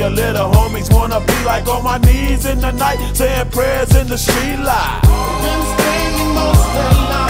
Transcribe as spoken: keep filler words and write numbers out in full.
your little homies wanna be like on my knees in the night, saying prayers in the street light. Been spending most of the night